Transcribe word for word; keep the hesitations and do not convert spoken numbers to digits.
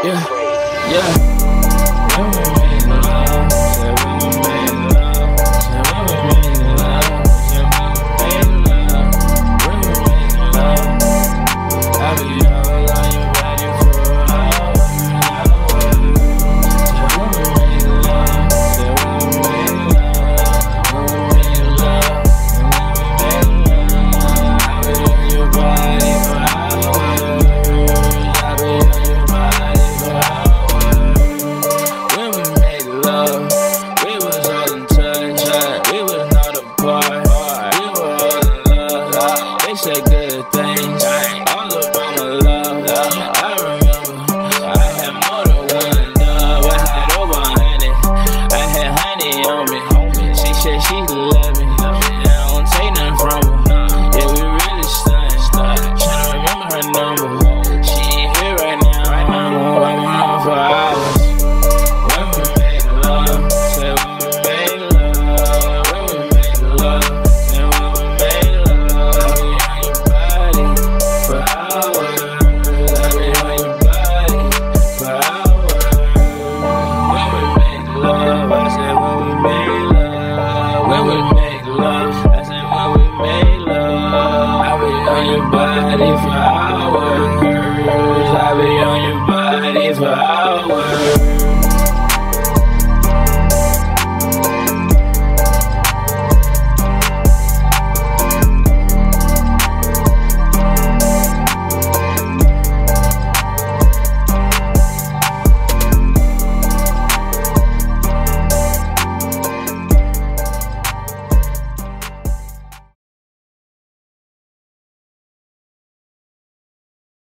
Yeah, yeah. When we made love, said when we made love, said when we made love, said when we made love, when we made love. I be all on you, ready for an hour, hour. Said when we made love, said when we made love, when we made love, when we made love. I be on your body for hours. I be on your body for hours. When we made love, we was all in touch. We was not apart. We were all in love. They said good things all about my love. I remember I had more than one dove. I had over a hundred. I had honey on me. She said she love me. I don't take nothing from her. Yeah, we really stunned. Tryna remember her number.